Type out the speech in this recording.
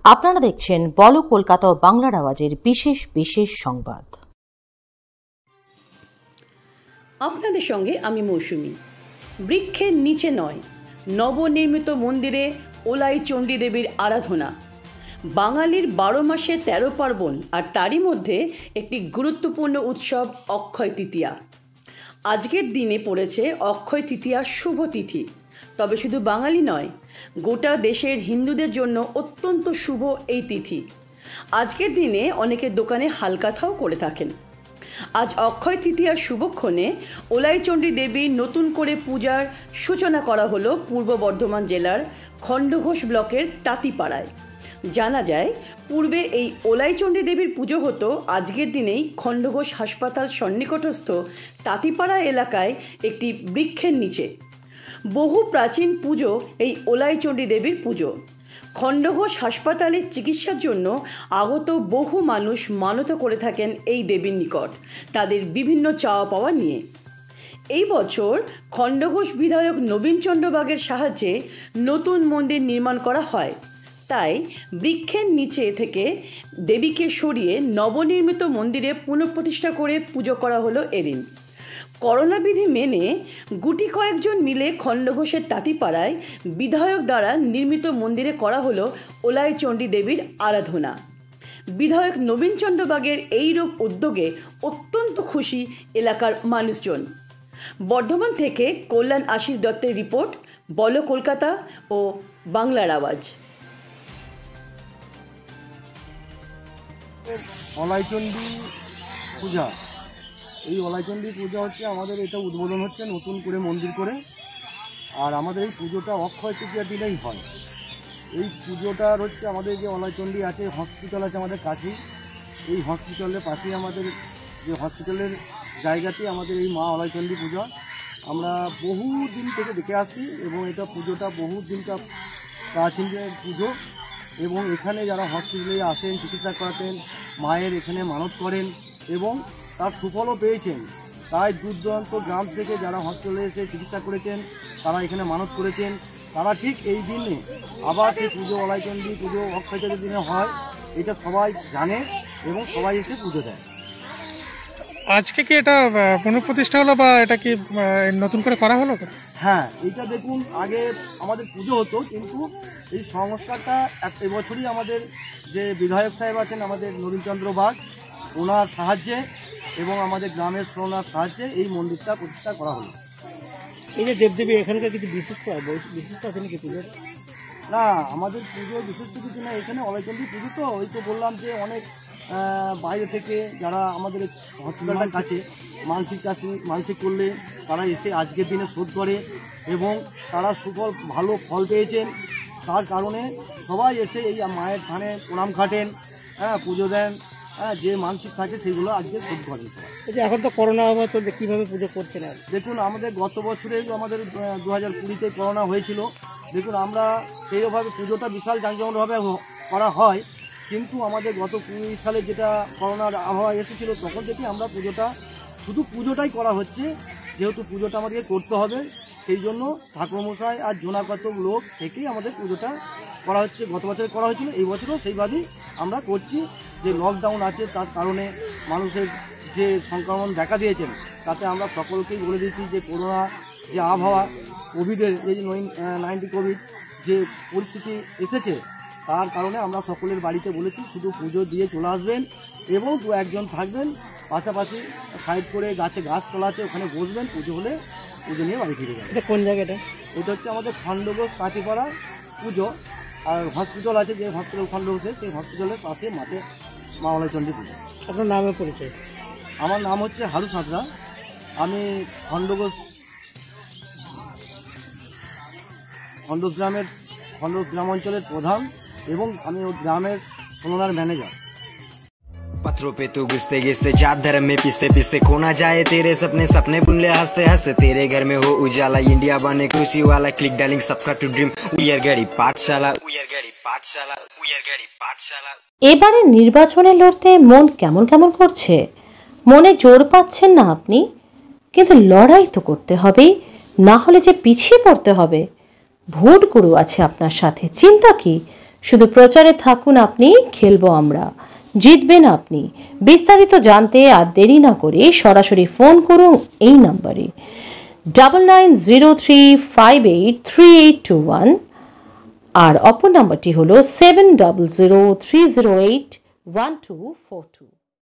আপনারা দেখছেন বলো কলকাতা ও বাংলার আওয়াজের বিশেষ বিশেষ সংবাদ। আপনাদের সঙ্গে আমি মৌসুমী। বৃক্ষের নিচে নয়, নবনির্মিত মন্দিরে ওলাই চণ্ডী দেবীর আরাধনা। বাঙালির 12 মাসে 13 পার্বণ, আর তারই মধ্যে একটি গুরুত্বপূর্ণ উৎসব অক্ষয় তৃতীয়া। আজকের দিনে পড়েছে অক্ষয় তৃতীয়ার শুভ তিথি। তবে শুধু বাঙালি নয়, গোটা দেশের হিন্দুদের জন্য অত্যন্ত শুভ এই তিথি। আজকের দিনে অনেকে দোকানে হালকাথাও করে থাকেন। আজ অক্ষয় তৃতীয়ার শুভক্ষণে ওলাইচণ্ডী দেবীর নতুন করে পূজার সূচনা করা হলো পূর্ব বর্ধমান জেলার খণ্ডঘোষ ব্লকের তাঁতিপাড়ায়। জানা যায়, পূর্বে এই ওলাইচণ্ডী দেবীর পুজো হতো আজকের দিনেই খণ্ডঘোষ হাসপাতাল সন্নিকটস্থ তাঁতিপাড়া এলাকায় একটি বৃক্ষের নিচে। বহু প্রাচীন পুজো এই ওলাইচণ্ডী দেবীর পুজো। খণ্ডঘোষ হাসপাতালের চিকিৎসার জন্য আগত বহু মানুষ মানত করে থাকেন এই দেবীর নিকট তাদের বিভিন্ন চাওয়া পাওয়া নিয়ে। এই বছর খণ্ডঘোষ বিধায়ক নবীনচন্দ্র বাগের সাহায্যে নতুন মন্দির নির্মাণ করা হয়। তাই বৃক্ষের নিচে থেকে দেবীকে সরিয়ে নবনির্মিত মন্দিরে পুনঃপ্রতিষ্ঠা করে পুজো করা হলো এদিন। করোনা বিধি মেনে গুটি কয়েকজন মিলে খণ্ডঘোষের তাঁতিপাড়ায় বিধায়ক দ্বারা নির্মিত মন্দিরে করা হলো ওলাইচণ্ডী দেবীর আরাধনা। বিধায়ক নবীনচন্দ্র বাগের এইরূপ উদ্যোগে অত্যন্ত খুশি এলাকার মানুষজন। বর্ধমান থেকে কল্যাণ আশিস দত্তের রিপোর্ট, বলো কলকাতা ও বাংলার আওয়াজ। ওলাইচণ্ডী পূজা, এই ওলাইচণ্ডী পূজা হচ্ছে আমাদের, এটা উদ্বোধন হচ্ছে নতুন করে মন্দির করে। আর আমাদের এই পুজোটা অক্ষয় তৃতীয়ার দিনেই হয়। এই পুজোটার হচ্ছে আমাদের যে ওলাইচণ্ডী আছে, হসপিটাল আছে আমাদের কাছেই। এই হসপিটালের পাশেই আমাদের যে হসপিটালের জায়গাতে আমাদের এই মা ওলাইচণ্ডী পূজা আমরা বহু দিন থেকে দেখে আসছি, এবং এটা পুজোটা বহু দিনটা প্রাচীনের পুজো। এবং এখানে যারা হসপিটালে আসেন চিকিৎসা করাতেন, মায়ের এখানে মানত করেন এবং তার সুফলও পেয়েছেন। তাই দূর দূরান্ত গ্রাম থেকে যারা হসপিটালে এসে চিকিৎসা করেছেন, তারা এখানে মানত করেছেন, তারা ঠিক এই দিনে আবার সেই পুজো, ওলাইচণ্ডী পুজো অক্ষয় তৃতীয়ার দিনে হয়। এটা সবাই জানে এবং সবাই এসে পুজো দেয়। আজকে কি এটা পুনঃপ্রতিষ্ঠা হলো বা এটা কি নতুন করে করা হলো? হ্যাঁ, এইটা দেখুন, আগে আমাদের পুজো হতো, কিন্তু এই সংস্কারটা এবছরই আমাদের যে বিধায়ক সাহেব আছেন আমাদের নবীনচন্দ্র বাগ, ওনার সাহায্যে এবং আমাদের গ্রামের শ্রোনার সাহায্যে এই মন্দিরটা প্রতিষ্ঠা করা হলো। এই যে দেবদেবী এখানকার কিছু বিশিষ্ট আছে নাকি পুজোর? না, আমাদের পুজো বিশেষ কিছু না, এখানে ওলাইচণ্ডী পুজো তো ওই তো বললাম যে অনেক বাইরে থেকে যারা আমাদের হসপিটালটার কাছে মানসিক করলে তারা এসে আজকের দিনে শোধ করে এবং তারা সুফল ভালো ফল পেয়েছেন। তার কারণে সবাই এসে এই মায়ের থানে প্রণাম খাটেন, পুজো দেন, যে মানসিক থাকে সেগুলো আজকে শোধ করেন। এখন তো করোনা তো কীভাবে পুজো করছেন? দেখুন, আমাদের গত বছরে আমাদের 2020-তে করোনা হয়েছিল। দেখুন, আমরা সেইভাবে পুজোটা বিশাল জাঁকজমকভাবে করা হয়, কিন্তু আমাদের গত 20 সালে যেটা করোনার আবহাওয়া এসেছিল, তখন থেকে আমরা শুধু পুজোটাই করা হচ্ছে। যেহেতু পুজোটা আমাদেরকে করতে হবে, সেই জন্য ঠাকুরমশাই আর জোনাকত লোক থেকেই আমাদের পুজোটা করা হচ্ছে। গত বছরে করা হয়েছিল, এই বছরও সেইভাবেই আমরা করছি। যে লকডাউন আছে, তার কারণে মানুষের যে সংক্রমণ দেখা দিয়েছেন, তাতে আমরা সকলকেই বলে দিয়েছি যে করোনা যে আবহাওয়া, কোভিডের এই যে 19 কোভিড যে পরিস্থিতি এসেছে, তার কারণে আমরা সকলের বাড়িতে বলেছি শুধু পুজো দিয়ে চলে আসবেন এবং 2-1 থাকবেন, পাশাপাশি সাইড করে গাছ তোলা আছে, ওখানে বসবেন, পুজো হলে পুজো নিয়ে বাড়ি ফিরে যাবেন। এটা কোন জায়গাটা? এটা হচ্ছে আমাদের খণ্ডঘোষ তাঁতিপাড়া পুজো। আর হসপিটাল আছে, যে হসপিটাল খণ্ডঘোষে, সেই হসপিটালের পাশে মাঠে মা ওলাইচণ্ডী পুজো। আপনার নামের পরিচয়? আমার নাম হচ্ছে হারু সাঁতরা। আমি খণ্ডঘোষ গ্রাম অঞ্চলের প্রধান এবং আমি ওই গ্রামের সোনার ম্যানেজার। पत्थरों पे तू घिसते घिसते जात धर्म में पिसते पिसते खो ना जाए तेरे सपने बुन ले हंसते हंसते तेरे घर में हो उजाला इंडिया बने खुशी वाला क्लिक डार्लिंग सबका टू ड्रीम उयर गड़ी पाठशाला এবারে নির্বাচনে লড়তে মন কেমন কেমন করছে, মনে জোর পাচ্ছেন না আপনি, কিন্তু লড়াই তো করতে হবে, না হলে যে পিছিয়ে পড়তে হবে। ভোট গুরু আছে আপনার সাথে, চিন্তা কি? শুধু প্রচারে থাকুন আপনি, খেলবো আমরা, জিতবেন আপনি। বিস্তারিত জানতে আর দেরি না করে সরাসরি ফোন করুন এই নাম্বারে 9903583821, আর অপর নাম্বারটি হলো 7003081242।